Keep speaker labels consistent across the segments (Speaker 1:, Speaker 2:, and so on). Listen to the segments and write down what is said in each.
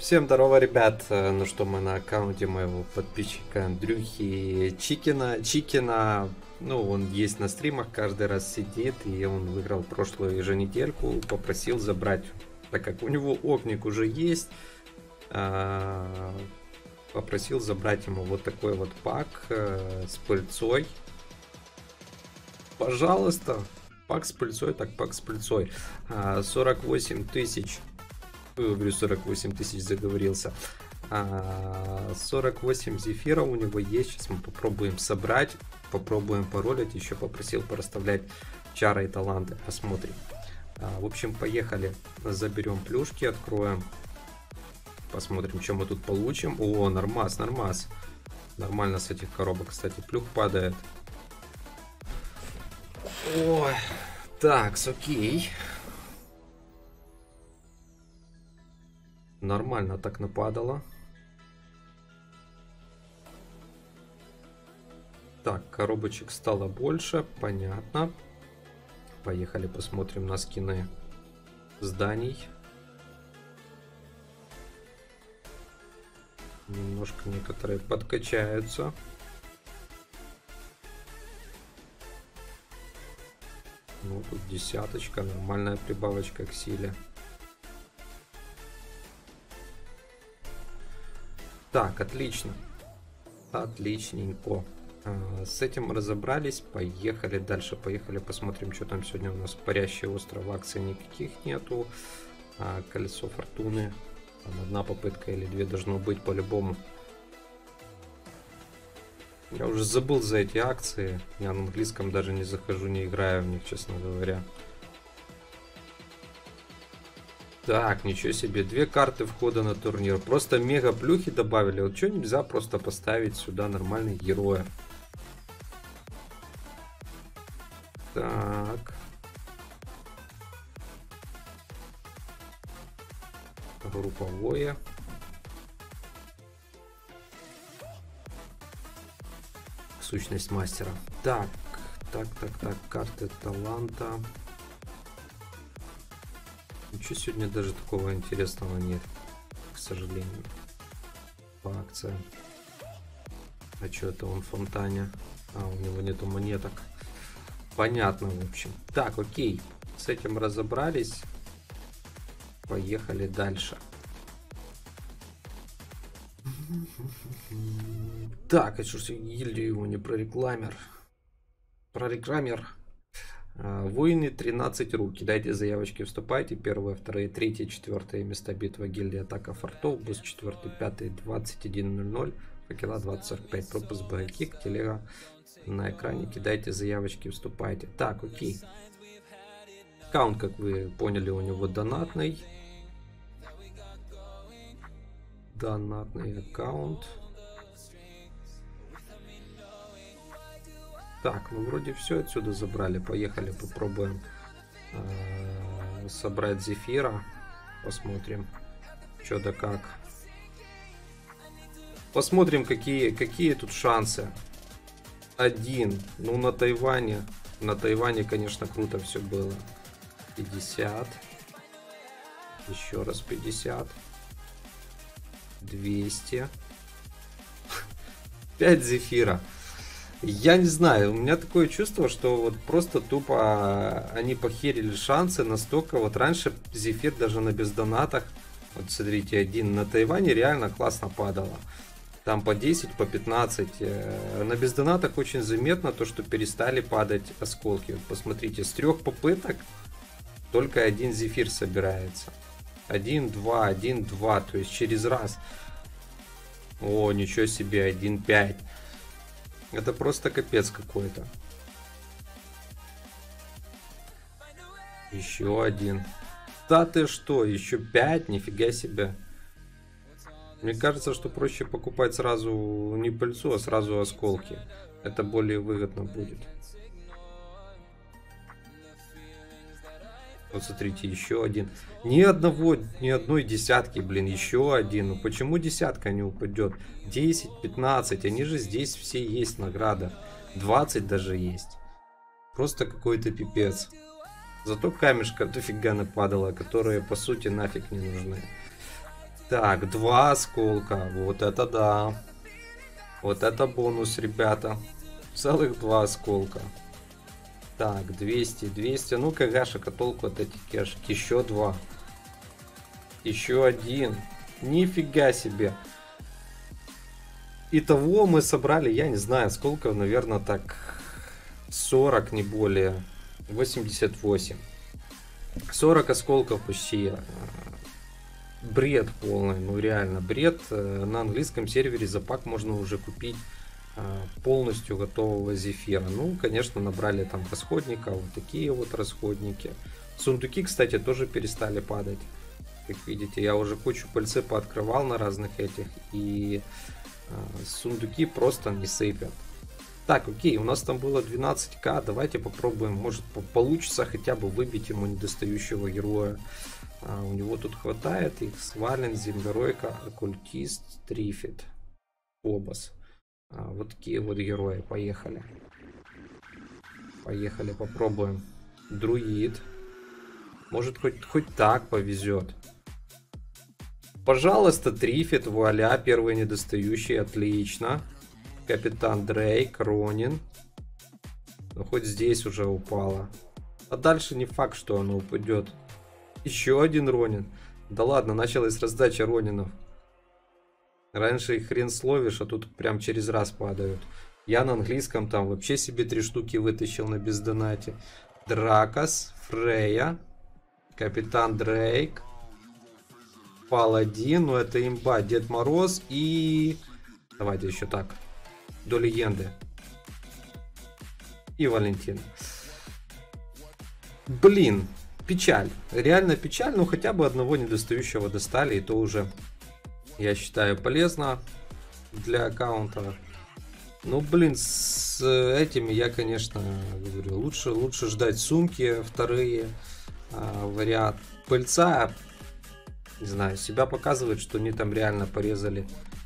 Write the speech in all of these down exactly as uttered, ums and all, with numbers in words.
Speaker 1: Всем здорово, ребят. Э, Ну что, мы на аккаунте моего подписчика Андрюхи Чикина. Чикина, ну, он есть на стримах, каждый раз сидит, и он выиграл прошлую еженедельку, попросил забрать, так как у него огник уже есть, а, попросил забрать ему вот такой вот пак э, с пыльцой. Пожалуйста, пак с пыльцой, так пак с пыльцой. А, сорок восемь тысяч. Ой, говорю, сорок восемь тысяч, заговорился. А, сорок восемь зефира у него есть. Сейчас мы попробуем собрать. Попробуем паролить. Еще попросил порасставлять чары и таланты. Посмотрим. А, в общем, поехали. Заберем плюшки, откроем. Посмотрим, что мы тут получим. О, нормас, нормас. Нормально с этих коробок, кстати, плюх падает. Ой, так, окей. Нормально так нападало. Так, коробочек стало больше, понятно. Поехали посмотрим на скины зданий. Немножко некоторые подкачаются. Ну, тут десяточка, нормальная прибавочка к силе. Так, отлично. Отличненько. А, с этим разобрались. Поехали дальше. Поехали посмотрим, что там сегодня у нас. Парящий остров, акций никаких нету. А, колесо фортуны. Там одна попытка или две должно быть по-любому. Я уже забыл за эти акции. Я на английском даже не захожу, не играю в них, честно говоря. Так, ничего себе, две карты входа на турнир. Просто мега плюхи добавили. Вот что нельзя просто поставить сюда нормальных героев? Так. Групповое. Сущность мастера. Так, так, так, так, карты таланта. Ничего сегодня даже такого интересного нет, к сожалению, по акциям. А что это он в фонтане? А, у него нету монеток. Понятно, в общем. Так, окей. С этим разобрались. Поехали дальше. Так, а что ж гильдию его не прорекламер? Прорекламер. Воины тринадцать рук. Кидайте заявочки, вступайте. Первые, вторые, третьи, четвертые места битва гильдии атака фортов. Босс четвертый, пятый, двадцать один ноль ноль. Факела двадцать сорок пять. Пропуск багакик. Телега на экране. Кидайте заявочки, вступайте. Так, окей. Аккаунт, как вы поняли, у него донатный. Донатный аккаунт. Так, ну вроде все отсюда забрали. Поехали, попробуем э, собрать зефира. Посмотрим, что да как. Посмотрим, какие, какие тут шансы. Один. Ну, на Тайване. На Тайване, конечно, круто все было. пятьдесят. Еще раз пятьдесят. двести. пять зефира. Я не знаю, у меня такое чувство, что вот просто тупо они похерили шансы настолько. Вот раньше зефир даже на бездонатах, вот смотрите, один на Тайване реально классно падало. Там по десять, по пятнадцать. На бездонатах очень заметно то, что перестали падать осколки. Вот посмотрите, с трех попыток только один зефир собирается. один, два, один, два, то есть через раз. О, ничего себе, один, пять. Это просто капец какой-то. Еще один. Да ты что, еще пять? Нифига себе. Мне кажется, что проще покупать сразу не пыльцу, а сразу осколки. Это более выгодно будет. Вот смотрите, еще один. Ни одного, ни одной десятки, блин, еще один. Ну почему десятка не упадет? десять, пятнадцать, они же здесь все есть награда. двадцать даже есть. Просто какой-то пипец. Зато камешка дофига нападала, которые по сути нафиг не нужны. Так, два осколка. Вот это да. Вот это бонус, ребята. Целых два осколка. Так, двести, двести. Ну, кагашек, а толку от этих кешек? Еще два. Еще один. Нифига себе. Итого мы собрали, я не знаю, сколько, наверное, так сорок, не более. восемьдесят восемь. сорок осколков почти. Бред полный, ну реально бред. На английском сервере за пак можно уже купить полностью готового зефира. Ну, конечно, набрали там расходника, вот такие вот расходники. Сундуки, кстати, тоже перестали падать. Как видите, я уже кучу пыльцы пооткрывал на разных этих, и э, сундуки просто не сыпят. Так, окей, у нас там было двенадцать тысяч, давайте попробуем, может получится хотя бы выбить ему недостающего героя. А, у него тут хватает их: Свален, Зимгеройка, Оккультист, Трифид, Обос. А, вот такие вот герои, поехали. Поехали, попробуем. Друид. Может хоть, хоть так повезет. Пожалуйста, Трифид, вуаля, первый недостающий, отлично. Капитан Дрейк, Ронин. Ну, хоть здесь уже упало. А дальше не факт, что оно упадет. Еще один Ронин. Да ладно, началась раздача Ронинов. Раньше их хрен словишь, а тут прям через раз падают. Я на английском там вообще себе три штуки вытащил на бездонате. Дракос, Фрея, Капитан Дрейк, Паладин, ну это имба, Дед Мороз и... Давайте еще так. До легенды. И Валентин. Блин, печаль. Реально печаль, но хотя бы одного недостающего достали, и то уже, я считаю, полезно для аккаунта. Ну, блин, с этими я, конечно, говорю, лучше, лучше ждать сумки вторые. А, вариант пыльца, не знаю, себя показывает, что они там реально порезали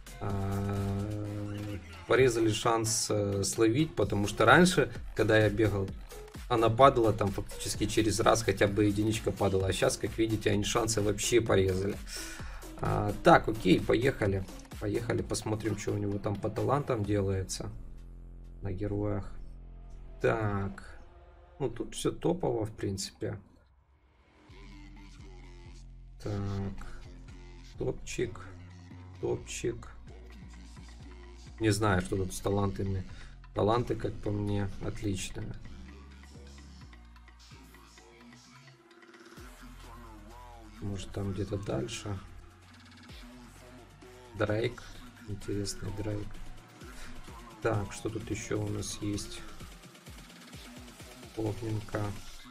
Speaker 1: а, порезали шанс а, словить, потому что раньше, когда я бегал, она падала там фактически через раз, хотя бы единичка падала, а сейчас, как видите, они шансы вообще порезали. А, так, окей, поехали. Поехали, посмотрим, что у него там по талантам делается на героях. Так, ну тут все топово, в принципе. Так, топчик, топчик. Не знаю, что тут с талантами. Таланты, как по мне, отличные. Может, там где-то дальше. Дрейк. Интересный Дрейк. Так, что тут еще у нас есть? Огненка.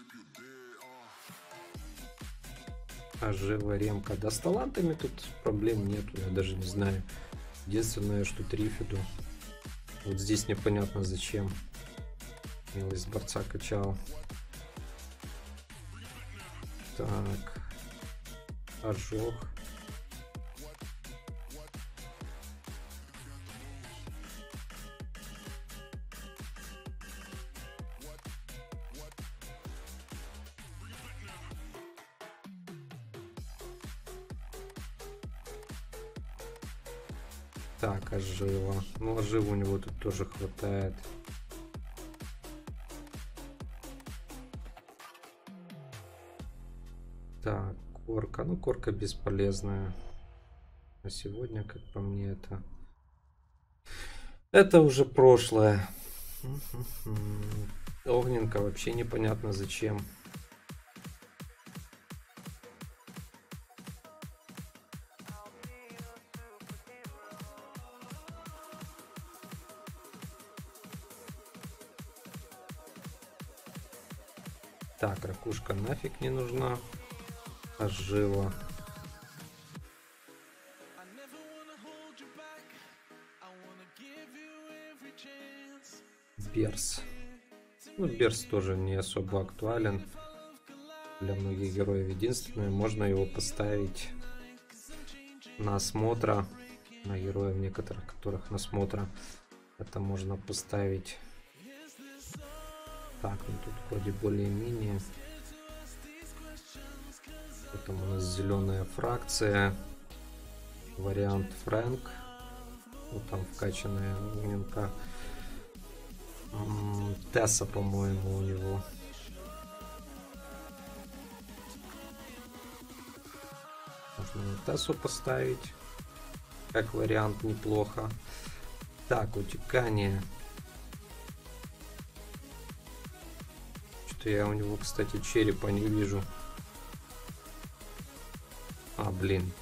Speaker 1: Ожива, Ремка. Да, с талантами тут проблем нету, я даже не знаю. Единственное, что Трифиду. Вот здесь непонятно зачем. Милость борца качал. Так. Ожог. Так, ожива. Ну, ожива у него тут тоже хватает. Так, корка. Ну, корка бесполезная. А сегодня, как по мне, это... Это уже прошлое. Огненка вообще непонятно зачем. Так, ракушка нафиг не нужна. Ожива. Берс. Ну, Берс тоже не особо актуален для многих героев. Единственное, можно его поставить на осмотра. На героев некоторых, которых на осмотра. Это можно поставить. Так, ну тут вроде более-менее. Потом у нас зеленая фракция. вариант Фрэнк. Вот там вкачанная огненка. Тесса, по-моему, у него. Можно Тессу поставить. Как вариант неплохо. Так, утекание. Что я у него, кстати, черепа не вижу. А, блин.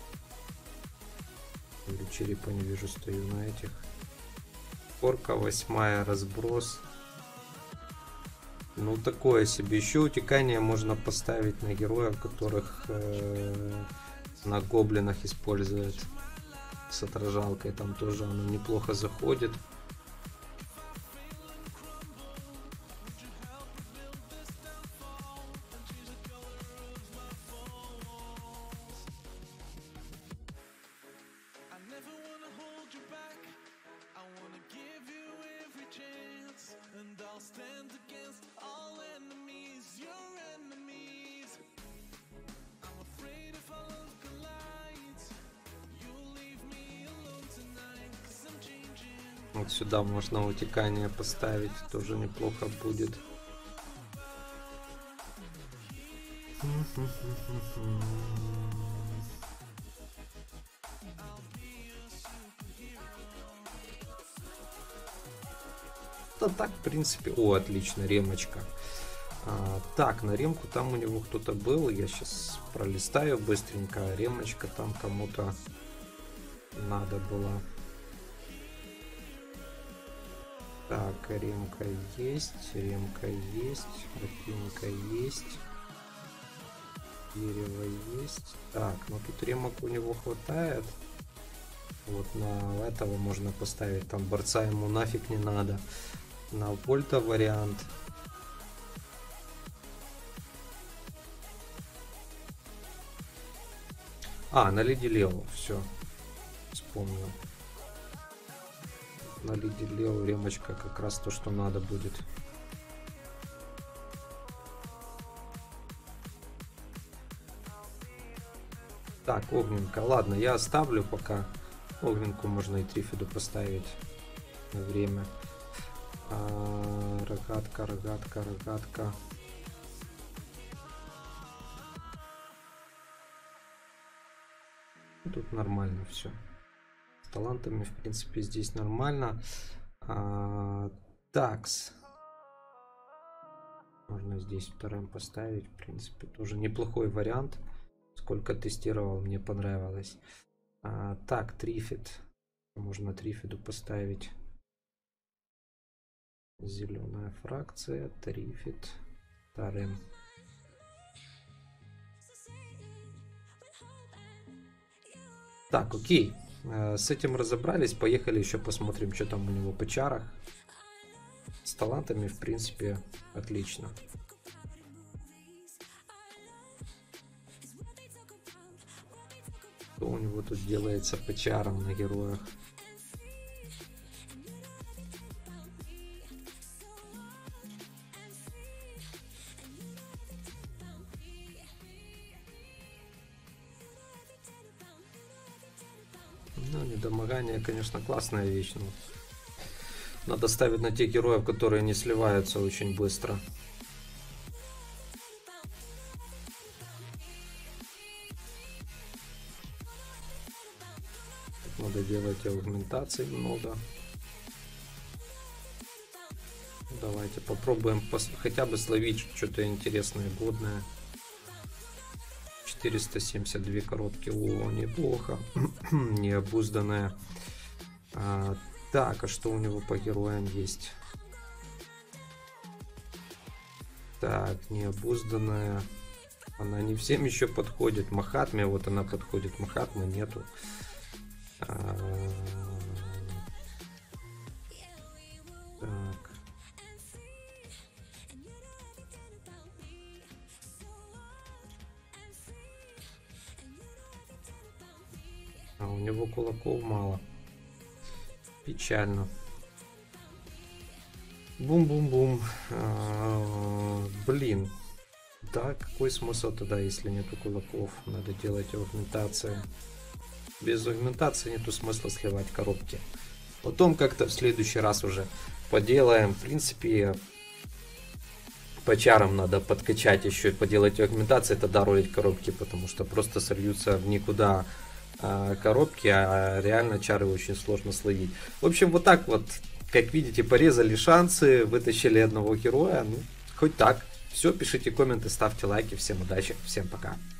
Speaker 1: Или черепа не вижу, стою на этих. Корка восьмая, разброс. Ну, такое себе. Еще утекание можно поставить на героев, которых э, на гоблинах используют. С отражалкой. Там тоже оно неплохо заходит. Вот сюда можно утекание поставить, тоже неплохо будет. Да так, в принципе... О, отлично, ремочка. А, так, на ремку там у него кто-то был. Я сейчас пролистаю быстренько. Ремочка там кому-то надо было. Так, ремка есть, ремка есть, ботинка есть, дерево есть. Так, ну тут ремок у него хватает. Вот на этого можно поставить, там борца ему нафиг не надо. На вольта вариант. А, на Леди Лео, все, вспомнил. На Леди Лео ремочка как раз то, что надо будет. Так, огненка. Ладно, я оставлю пока. Огненку можно и Трифиду поставить на время. А, рогатка, рогатка, рогатка. Тут нормально все. С талантами, в принципе, здесь нормально. А, такс. Можно здесь вторым поставить. В принципе, тоже неплохой вариант. Сколько тестировал, мне понравилось. А, так, Трифид. Можно Трифиду поставить. Зеленая фракция. Трифид. Вторым. Так, окей. С этим разобрались. Поехали еще посмотрим, что там у него по чарах. С талантами, в принципе, отлично. Что у него тут делается по чарам на героях? Ну, недомогание, конечно, классная вещь, но надо ставить на тех героев, которые не сливаются очень быстро. Надо делать аугментаций много. Давайте попробуем хотя бы словить что-то интересное, годное. четыреста семьдесят две коробки. О, неплохо. Необузданная. А, так, а что у него по героям есть? Так, необузданная. Она не всем еще подходит. Махатме, вот она подходит. Махатмы нету. А, так. А у него кулаков мало. Печально. Бум-бум-бум. А, блин. Да, какой смысл тогда, если нету кулаков? Надо делать аугментации. Без аугментации нету смысла сливать коробки. Потом как-то в следующий раз уже поделаем. В принципе, по чарам надо подкачать еще и поделать аугментации, тогда ролить коробки, потому что просто сольются в никуда а, коробки, а реально чары очень сложно словить. В общем, вот так вот, как видите, порезали шансы, вытащили одного героя. Ну, хоть так. Все, пишите комменты, ставьте лайки. Всем удачи, всем пока.